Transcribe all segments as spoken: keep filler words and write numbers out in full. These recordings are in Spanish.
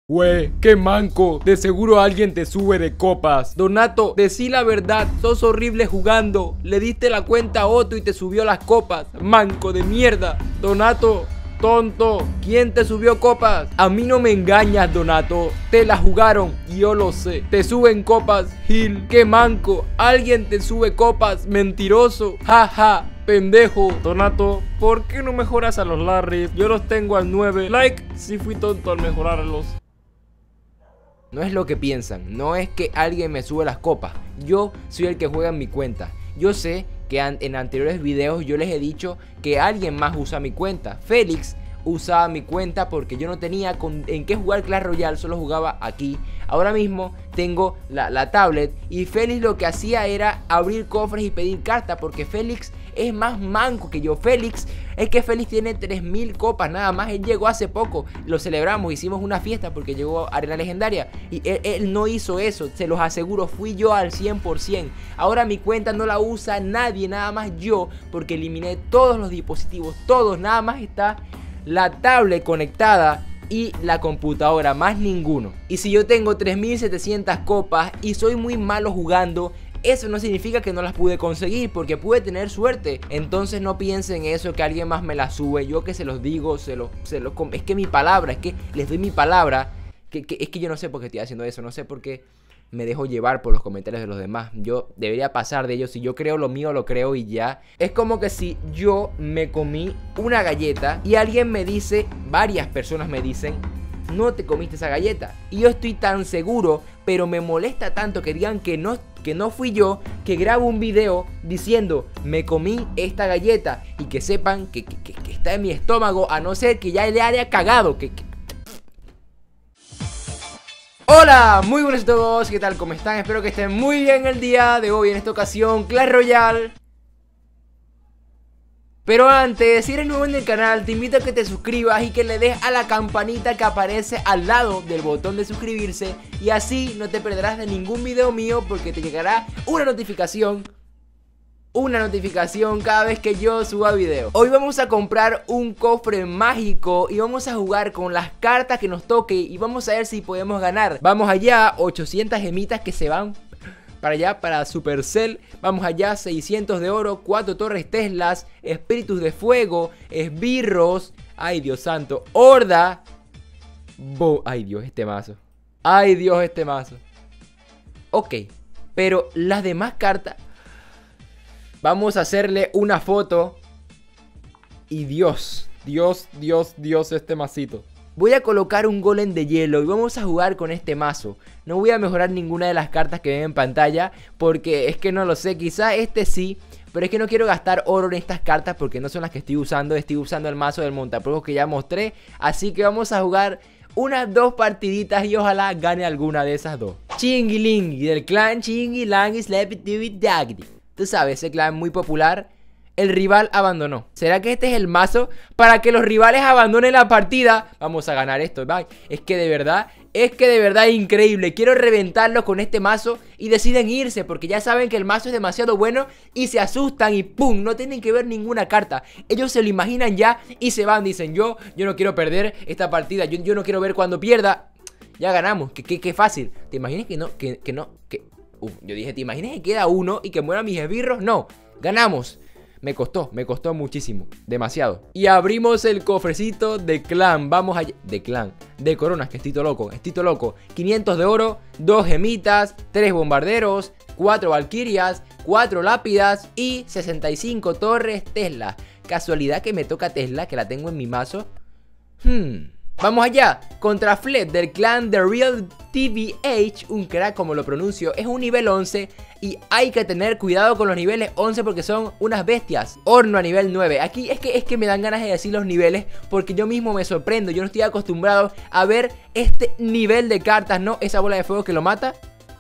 Güey, qué manco, de seguro alguien te sube de copas. Donato, decí la verdad, sos horrible jugando. Le diste la cuenta a Otto y te subió las copas. Manco de mierda. Donato, tonto, ¿quién te subió copas? A mí no me engañas, Donato. Te la jugaron, yo lo sé. Te suben copas, Gil. Qué manco, alguien te sube copas, mentiroso. Jaja. Ja. Pendejo. Donato, ¿por qué no mejoras a los Larrys? Yo los tengo al nueve. Like, si fui tonto al mejorarlos. No es lo que piensan, no es que alguien me sube las copas. Yo soy el que juega en mi cuenta. Yo sé que an en anteriores videos yo les he dicho que alguien más usa mi cuenta. Félix usaba mi cuenta porque yo no tenía con en qué jugar Clash Royale, solo jugaba aquí. Ahora mismo tengo la, la tablet y Félix lo que hacía era abrir cofres y pedir cartas porque Félix es más manco que yo. Félix, es que Félix tiene tres mil copas nada más. Él llegó hace poco, lo celebramos, hicimos una fiesta porque llegó a Arena Legendaria. Y él, él no hizo eso, se los aseguro, fui yo al cien por cien. Ahora mi cuenta no la usa nadie, nada más yo, porque eliminé todos los dispositivos, todos, nada más está la tablet conectada y la computadora, más ninguno. Y si yo tengo tres mil setecientas copas y soy muy malo jugando, eso no significa que no las pude conseguir, porque pude tener suerte. Entonces no piensen eso, que alguien más me la sube. Yo que se los digo, se los, se los, es que mi palabra, es que les doy mi palabra, que, que es que yo no sé por qué estoy haciendo eso, no sé por qué me dejo llevar por los comentarios de los demás. Yo debería pasar de ellos. Si yo creo lo mío, lo creo y ya. Es como que si yo me comí una galleta y alguien me dice, varias personas me dicen, no te comiste esa galleta. Y yo estoy tan seguro, pero me molesta tanto que digan que no, que no fui yo, que grabo un video diciendo, me comí esta galleta. Y que sepan que, que, que, que está en mi estómago, a no ser que ya le haya cagado. Que, que... Hola, muy buenos a todos, ¿qué tal? ¿Cómo están? Espero que estén muy bien el día de hoy. En esta ocasión, Clash Royale. Pero antes, si eres nuevo en el canal, te invito a que te suscribas y que le des a la campanita que aparece al lado del botón de suscribirse. Y así no te perderás de ningún video mío, porque te llegará una notificación Una notificación cada vez que yo suba video. Hoy vamos a comprar un cofre mágico y vamos a jugar con las cartas que nos toque y vamos a ver si podemos ganar. Vamos allá, ochocientas gemitas que se van para allá, para Supercell. Vamos allá, seiscientos de oro, cuatro torres Teslas, espíritus de fuego, esbirros. Ay, Dios santo, horda. Bo Ay, Dios, este mazo. Ay, Dios, este mazo. Ok, pero las demás cartas, vamos a hacerle una foto. Y Dios, Dios, Dios, Dios, este masito. Voy a colocar un golem de hielo y vamos a jugar con este mazo. No voy a mejorar ninguna de las cartas que ven en pantalla, porque es que no lo sé, quizá este sí. Pero es que no quiero gastar oro en estas cartas porque no son las que estoy usando. Estoy usando el mazo del montapuegos que ya mostré. Así que vamos a jugar unas dos partiditas y ojalá gane alguna de esas dos. Chingiling, del clan Chingilang Sleepy Dagdy. Tú sabes, ese clan muy popular. El rival abandonó. ¿Será que este es el mazo para que los rivales abandonen la partida? Vamos a ganar esto, ¿vale? Es que de verdad, es que de verdad es increíble. Quiero reventarlos con este mazo y deciden irse porque ya saben que el mazo es demasiado bueno y se asustan y ¡pum! No tienen que ver ninguna carta. Ellos se lo imaginan ya y se van. Dicen, yo, yo no quiero perder esta partida. Yo, yo no quiero ver cuando pierda. Ya ganamos. Qué, qué, qué fácil. ¿Te imaginas que no, que, que no, que... Uf, yo dije, ¿te imaginas que queda uno y que mueran mis esbirros? No, ganamos. Me costó, me costó muchísimo, demasiado. Y abrimos el cofrecito de clan. Vamos allá, de clan, de coronas, que estoy todo loco, estoy todo loco. quinientos de oro, dos gemitas, tres bombarderos, cuatro valquirias, cuatro lápidas y sesenta y cinco torres Tesla. Casualidad que me toca Tesla, que la tengo en mi mazo. Hmm... Vamos allá, contra Flet del clan The Real T V H, un crack como lo pronuncio, es un nivel once y hay que tener cuidado con los niveles once porque son unas bestias. Horno a nivel nueve, aquí es que, es que me dan ganas de decir los niveles porque yo mismo me sorprendo, yo no estoy acostumbrado a ver este nivel de cartas, ¿no? Esa bola de fuego que lo mata.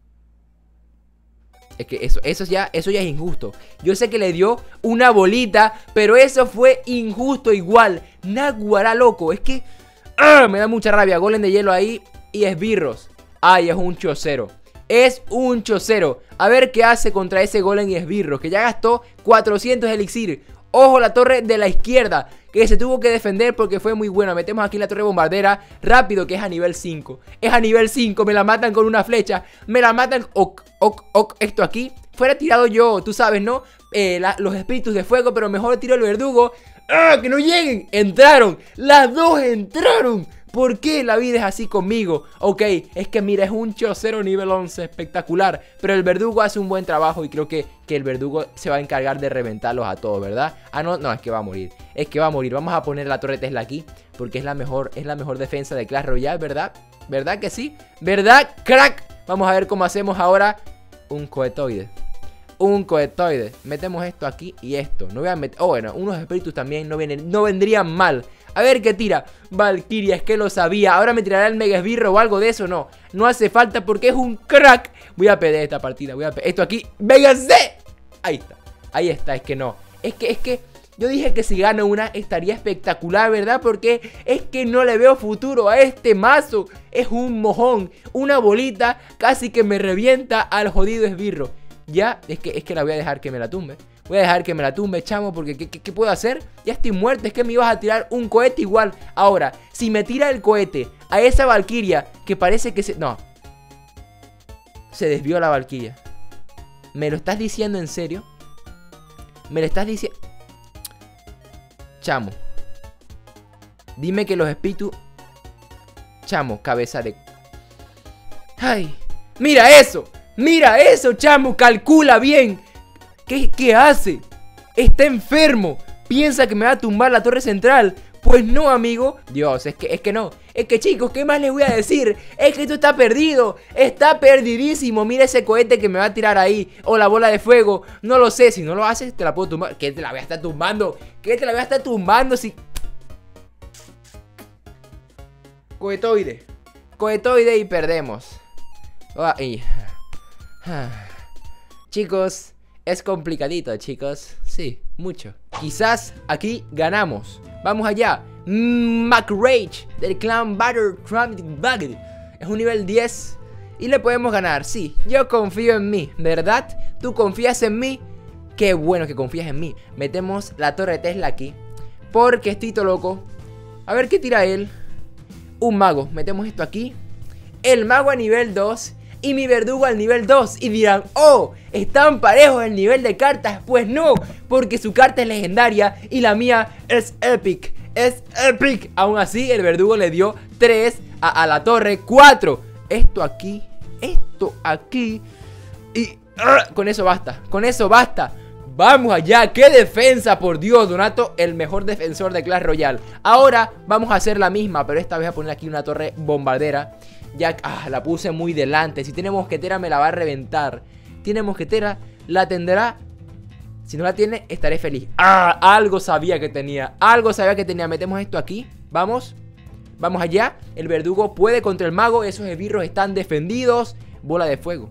Es que eso, eso, ya, eso ya es injusto. Yo sé que le dio una bolita, pero eso fue injusto igual. Naguará loco, es que... ¡Ah! Me da mucha rabia. Golem de hielo ahí y esbirros. Ay, es un chocero. Es un chocero. A ver qué hace contra ese golem y esbirros, que ya gastó cuatrocientos elixir. Ojo, la torre de la izquierda, que se tuvo que defender porque fue muy buena. Metemos aquí la torre bombardera rápido, que es a nivel cinco. Es a nivel cinco, me la matan con una flecha. Me la matan, ok, ok, ok. Esto aquí, fuera tirado yo, tú sabes, ¿no? Eh, la, los espíritus de fuego, pero mejor tiro el verdugo. ¡Ah, que no lleguen! Entraron, las dos entraron. ¿Por qué la vida es así conmigo? Ok, es que mira, es un chocero nivel once, espectacular. Pero el verdugo hace un buen trabajo y creo que, que el verdugo se va a encargar de reventarlos a todos, ¿verdad? Ah, no, no, es que va a morir. Es que va a morir. Vamos a poner la torre Tesla aquí, porque es la mejor, es la mejor defensa de Clash Royale, ¿verdad? ¿Verdad que sí? ¿Verdad, crack? Vamos a ver cómo hacemos ahora un cohetoide. Un cohetoide. Metemos esto aquí y esto. No voy a meter... Oh, bueno, unos espíritus también no, vienen, no vendrían mal. A ver qué tira. Valkyria, es que lo sabía. Ahora me tirará el mega esbirro o algo de eso. No, no hace falta porque es un crack. Voy a perder esta partida. Voy a perder. Esto aquí. ¡Véngase! Ahí está. Ahí está. Es que no. Es que, es que yo dije que si gano una estaría espectacular, ¿verdad? Porque es que no le veo futuro a este mazo. Es un mojón. Una bolita casi que me revienta al jodido esbirro. Ya, es que, es que la voy a dejar que me la tumbe. Voy a dejar que me la tumbe, chamo, porque ¿qué, qué, qué puedo hacer? Ya estoy muerto, es que me ibas a tirar un cohete igual. Ahora, si me tira el cohete a esa Valkyria, que parece que se... No. Se desvió la Valkyria. ¿Me lo estás diciendo en serio? ¿Me lo estás diciendo? Chamo. Dime que los espíritus... Chamo, cabeza de... ¡Ay! ¡Mira eso! ¡Mira eso, chamo! ¡Calcula bien! ¿Qué, ¿Qué hace? Está enfermo. Piensa que me va a tumbar la torre central. Pues no, amigo. Dios, es que, es que no. Es que, chicos, ¿qué más les voy a decir? Es que esto está perdido. Está perdidísimo. Mira ese cohete que me va a tirar ahí. O la bola de fuego. No lo sé. Si no lo haces, te la puedo tumbar. ¿Qué te la voy a estar tumbando? ¿Qué te la voy a estar tumbando? Si... Cohetoide. Cohetoide y perdemos. Ay. Chicos, es complicadito, chicos. Sí, mucho. Quizás aquí ganamos. Vamos allá. McRage del clan Battle es un nivel diez y le podemos ganar. Sí, yo confío en mí, ¿verdad? ¿Tú confías en mí? Qué bueno que confías en mí. Metemos la torre Tesla aquí porque estoy todo loco. A ver qué tira él. Un mago. Metemos esto aquí. El mago a nivel dos y mi verdugo al nivel dos. Y dirán, oh, ¿están parejos el nivel de cartas? Pues no, porque su carta es legendaria y la mía es epic. Es epic. Aún así, el verdugo le dio tres a, a la torre cuatro. Esto aquí, esto aquí. Y uh, con eso basta, con eso basta. Vamos allá, qué defensa, por Dios, Donato, el mejor defensor de Clash Royale. Ahora vamos a hacer la misma, pero esta vez a poner aquí una torre bombardera. Ya, ah, la puse muy delante. Si tiene mosquetera me la va a reventar. Tiene mosquetera, la tendrá. Si no la tiene, estaré feliz. Ah, algo sabía que tenía. Algo sabía que tenía. Metemos esto aquí, vamos. Vamos allá, el verdugo puede contra el mago. Esos esbirros están defendidos. Bola de fuego.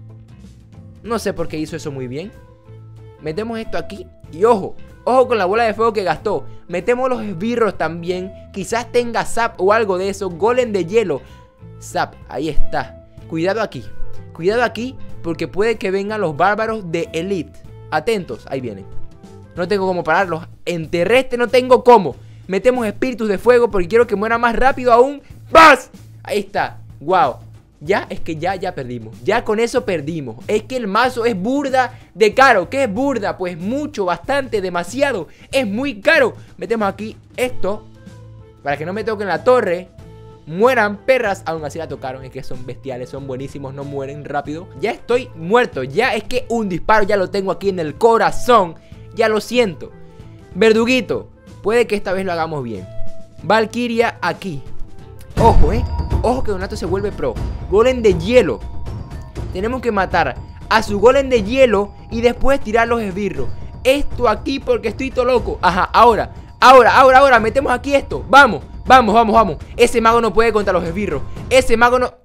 No sé por qué hizo eso muy bien. Metemos esto aquí y ojo, ojo con la bola de fuego que gastó. Metemos los esbirros también. Quizás tenga zap o algo de eso. Golem de hielo. Zap, ahí está. Cuidado aquí, cuidado aquí, porque puede que vengan los bárbaros de Elite. Atentos, ahí vienen. No tengo cómo pararlos. En terrestre no tengo cómo. Metemos espíritus de fuego porque quiero que muera más rápido aún. ¡Paz! Ahí está, wow. Ya, es que ya, ya perdimos. Ya con eso perdimos. Es que el mazo es burda de caro. ¿Qué es burda? Pues mucho, bastante, demasiado. Es muy caro. Metemos aquí esto para que no me toquen la torre. Mueran perras. Aún así la tocaron. Es que son bestiales, son buenísimos. No mueren rápido. Ya estoy muerto. Ya es que un disparo ya lo tengo aquí en el corazón. Ya lo siento. Verduguito, puede que esta vez lo hagamos bien. Valkyria aquí. Ojo, eh. Ojo que Donato se vuelve pro. Golem de hielo. Tenemos que matar a su golem de hielo y después tirar los esbirros. Esto aquí porque estoy todo loco. Ajá, ahora, ahora, ahora, ahora. Metemos aquí esto. Vamos, vamos, vamos, vamos. Ese mago no puede contra los esbirros. Ese mago no...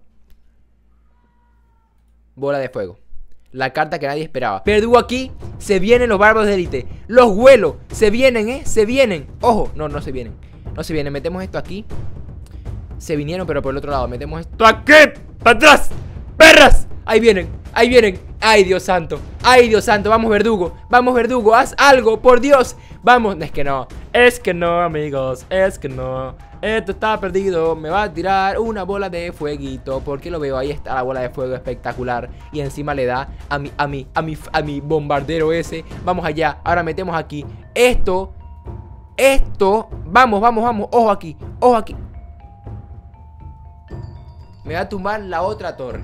Bola de fuego. La carta que nadie esperaba. Verdugo aquí. Se vienen los bárbaros de élite. Los huelos. Se vienen, eh. Se vienen. Ojo. No, no se vienen. No se vienen. Metemos esto aquí. Se vinieron, pero por el otro lado. Metemos esto aquí. ¡Para atrás! ¡Perras! Ahí vienen. Ahí vienen. ¡Ay, Dios santo! Ay, Dios santo, vamos, verdugo. Vamos, verdugo, haz algo, por Dios. Vamos, es que no, es que no, amigos, es que no. Esto está perdido, me va a tirar una bola de fueguito. Porque lo veo, ahí está la bola de fuego espectacular. Y encima le da a mi, a mi, a mi, a mi bombardero ese. Vamos allá, ahora metemos aquí esto, esto, vamos, vamos, vamos, ojo aquí, ojo aquí. Me va a tumbar la otra torre.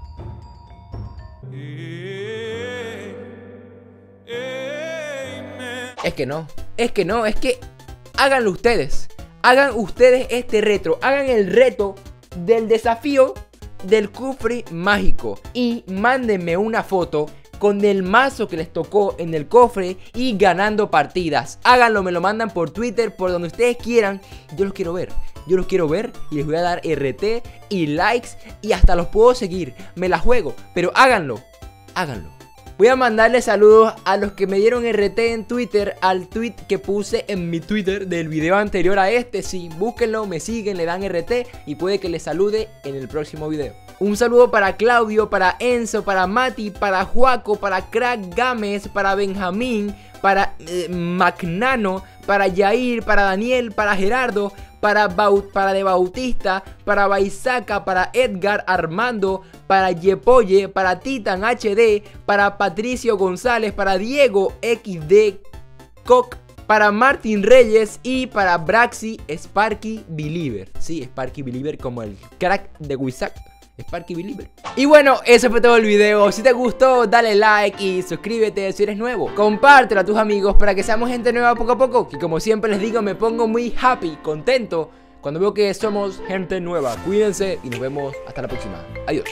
Es que no, es que no, es que háganlo ustedes. Hagan ustedes este reto. Hagan el reto del desafío del cofre mágico. Y mándenme una foto con el mazo que les tocó en el cofre y ganando partidas. Háganlo, me lo mandan por Twitter, por donde ustedes quieran. Yo los quiero ver. Yo los quiero ver y les voy a dar R T y likes y hasta los puedo seguir. Me la juego, pero háganlo. Háganlo. Voy a mandarle saludos a los que me dieron R T en Twitter al tweet que puse en mi Twitter del video anterior a este. Sí, búsquenlo, me siguen, le dan R T y puede que les salude en el próximo video. Un saludo para Claudio, para Enzo, para Mati, para Juaco, para Crack Gámez, para Benjamín, para eh, Magnano, para Yair, para Daniel, para Gerardo, para, Baut para De Bautista, para Baisaca, para Edgar Armando, para Yepoye, para Titan H D, para Patricio González, para Diego X D Coc, para Martín Reyes y para Braxi Sparky Believer. Sí, Sparky Believer como el crack de Wisak. Sparky Believer. Y bueno, eso fue todo el video. Si te gustó, dale like y suscríbete si eres nuevo. Compártelo a tus amigos para que seamos gente nueva poco a poco. Y como siempre les digo, me pongo muy happy, contento cuando veo que somos gente nueva. Cuídense y nos vemos hasta la próxima. Adiós.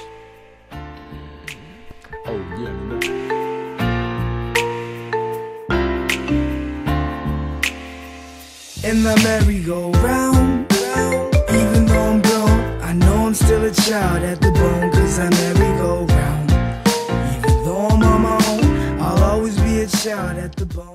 Oh, yeah. In the merry-go-round, even though I'm grown, I know I'm still a child at the bone, cause I merry-go-round. Even though I'm on my own, I'll always be a child at the bone.